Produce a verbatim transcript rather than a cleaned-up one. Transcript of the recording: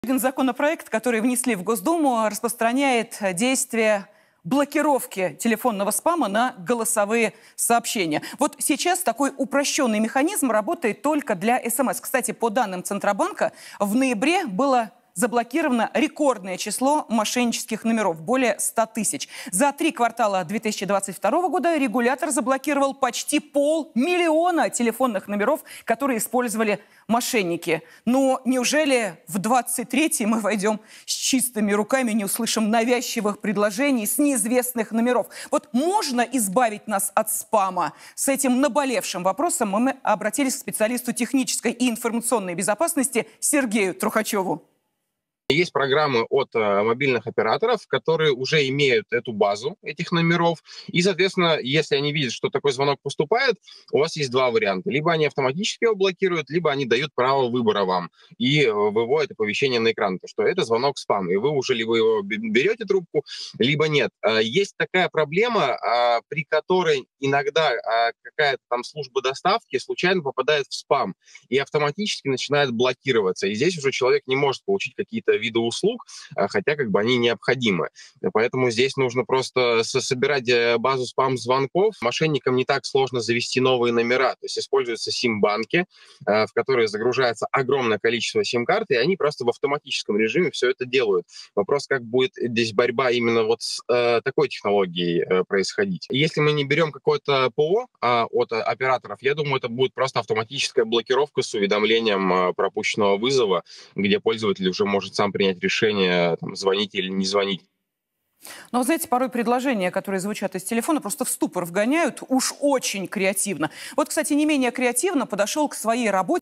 Один законопроект, который внесли в Госдуму, распространяет действие блокировки телефонного спама на голосовые сообщения. Вот сейчас такой упрощенный механизм работает только для СМС. Кстати, по данным Центробанка, в ноябре было заблокировано рекордное число мошеннических номеров – более ста тысяч. За три квартала две тысячи двадцать второго года регулятор заблокировал почти полмиллиона телефонных номеров, которые использовали мошенники. Но неужели в двадцать третий мы войдем с чистыми руками, не услышим навязчивых предложений с неизвестных номеров? Вот можно избавить нас от спама? С этим наболевшим вопросом мы обратились к специалисту технической и информационной безопасности Сергею Трухачеву. Есть программы от э, мобильных операторов, которые уже имеют эту базу этих номеров. И, соответственно, если они видят, что такой звонок поступает, у вас есть два варианта. Либо они автоматически его блокируют, либо они дают право выбора вам и э, выводят оповещение на экран, что это звонок спам. И вы уже либо его берете трубку, либо нет. Э, есть такая проблема, э, при которой иногда э, какая-то там служба доставки случайно попадает в спам и автоматически начинает блокироваться. И здесь уже человек не может получить какие-то виды услуг, хотя как бы они необходимы. Поэтому здесь нужно просто собирать базу спам-звонков. Мошенникам не так сложно завести новые номера. То есть используются сим-банки, в которые загружается огромное количество сим-карт, и они просто в автоматическом режиме все это делают. Вопрос, как будет здесь борьба именно вот с э, такой технологией э, происходить. Если мы не берем какое-то ПО э, от операторов, я думаю, это будет просто автоматическая блокировка с уведомлением э, пропущенного вызова, где пользователь уже может сам принять решение, там, звонить или не звонить. Но, вы знаете, порой предложения, которые звучат из телефона, просто в ступор вгоняют уж очень креативно. Вот, кстати, не менее креативно подошел к своей работе